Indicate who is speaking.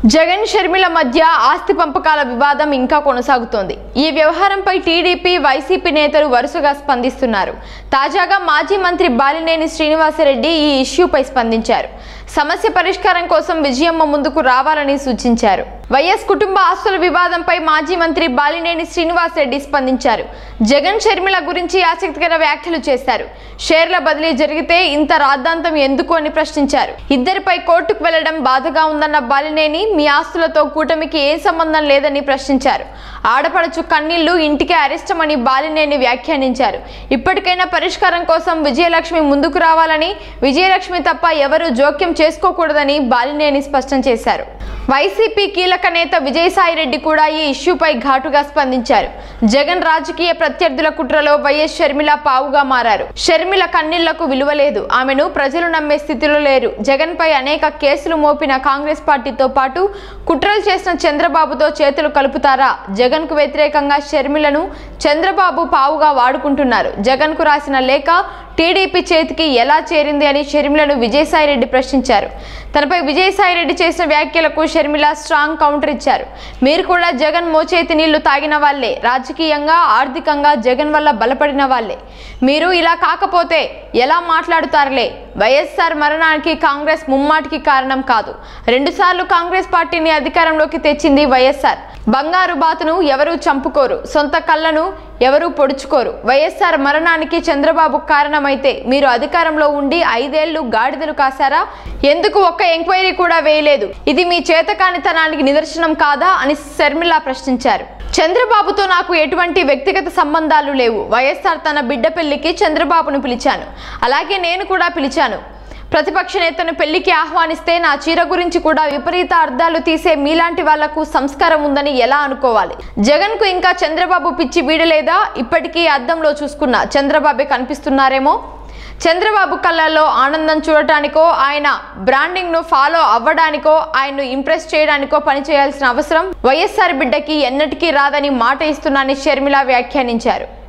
Speaker 1: జగన్ షర్మిల మధ్య ఆస్తి పంపకాల వివాదం ఇంకా కొనసాగుతోంది. ఈ వ్యవహారంపై టీడీపీ, వైసీపీ నేతలు వరుసగా స్పందిస్తున్నారు. తాజాగా మాజీ మంత్రి బాలినేని శ్రీనివాసరెడ్డి ఈ ఇష్యూపై స్పందించారు. సమస్య పరిష్కారం కోసం విజయమ్మ ముందుకు రావాలని సూచించారు. వైఎస్ కుటుంబ ఆస్తుల వివాదంపై మాజీ మంత్రి బాలినేని శ్రీనివాసరెడ్డి స్పందించారు. జగన్ షర్మిల గురించి ఆసక్తికర వ్యాఖ్యలు చేశారు. షేర్ల బదిలీ జరిగితే ఇంత రాద్ధాంతం ఎందుకు అని ప్రశ్నించారు. ఇద్దరిపై కోర్టుకు వెళ్లడం బాధగా ఉందన్న బాలినేని మీ ఆస్తులతో కూటమికి ఏ సంబంధం లేదని ప్రశ్నించారు. ఆడపడుచు కన్నీళ్లు ఇంటికే అరిష్టమని బాలినేని వ్యాఖ్యానించారు. ఇప్పటికైనా పరిష్కారం కోసం విజయలక్ష్మి ముందుకు రావాలని, విజయలక్ష్మి తప్ప ఎవరూ జోక్యం చేసుకోకూడదని బాలినేని స్పష్టం చేశారు. వైసీపీ కీలక నేత విజయసాయిరెడ్డి కూడా ఈ ఇష్యూపై ఘాటుగా స్పందించారు. జగన్ రాజకీయ ప్రత్యర్థుల కుట్రలో వైఎస్ షర్మిల పావుగా మారారు. షర్మిల కన్నీళ్లకు విలువ లేదు. ఆమెను ప్రజలు నమ్మే స్థితిలో లేరు. జగన్ పై అనేక కేసులు మోపిన కాంగ్రెస్ పార్టీతో పాటు కుట్రలు చేసిన చంద్రబాబుతో చేతులు కలుపుతారా? జగన్ కు వ్యతిరేకంగా షర్మిలను చంద్రబాబు పావుగా వాడుకుంటున్నారు. జగన్ కు రాసిన లేఖ టీడీపీ చేతికి ఎలా చేరింది అని షర్మిలను విజయసాయిరెడ్డి ప్రశ్నించారు. తనపై విజయసాయిరెడ్డి చేసిన వ్యాఖ్యలకు షర్మిల స్ట్రాంగ్ కౌంటర్ ఇచ్చారు. మీరు కూడా జగన్ మోచేతి నీళ్లు తాగిన వాళ్లే, రాజకీయంగా, ఆర్థికంగా జగన్ వల్ల బలపడిన వాళ్లే. మీరు ఇలా కాకపోతే ఎలా మాట్లాడుతారులే? వైఎస్ఆర్ మరణానికి కాంగ్రెస్ ముమ్మాటికి కారణం కాదు. 2 సార్లు కాంగ్రెస్ పార్టీని అధికారంలోకి తెచ్చింది వైఎస్ఆర్. బంగారు బాతును ఎవరూ చంపుకోరు, సొంత కళ్ళను ఎవరూ పొడుచుకోరు. వైఎస్ఆర్ మరణానికి చంద్రబాబు కారణమైతే మీరు అధికారంలో ఉండి 5 ఏళ్లు గాడిదలు కాశారా? ఎందుకు ఒక్క ఎంక్వైరీ కూడా వేయలేదు? ఇది మీ చేతకానితనానికి నిదర్శనం కాదా అని షర్మిల ప్రశ్నించారు. చంద్రబాబుతో నాకు ఎటువంటి వ్యక్తిగత సంబంధాలు లేవు. వైఎస్ఆర్ తన బిడ్డ పెళ్లికి చంద్రబాబును పిలిచాను, అలాగే నేను కూడా పిలిచాను. ప్రతిపక్ష నేతను పెళ్లికి ఆహ్వానిస్తే నా చీర గురించి కూడా విపరీత అర్థాలు తీసే మీలాంటి వాళ్లకు సంస్కారం ఉందని ఎలా అనుకోవాలి? జగన్ కు ఇంకా చంద్రబాబు పిచ్చి వీడలేదా? ఇప్పటికీ అద్దంలో చూసుకున్న చంద్రబాబే కనిపిస్తున్నారేమో. చంద్రబాబు కళ్ళల్లో ఆనందం చూడటానికో, ఆయన బ్రాండింగ్ ను ఫాలో అవ్వడానికో, ఆయన్ను ఇంప్రెస్ చేయడానికో పనిచేయాల్సిన అవసరం వైఎస్ఆర్ బిడ్డకి ఎన్నటికీ రాదని మాట ఇస్తున్నానని షర్మిల వ్యాఖ్యానించారు.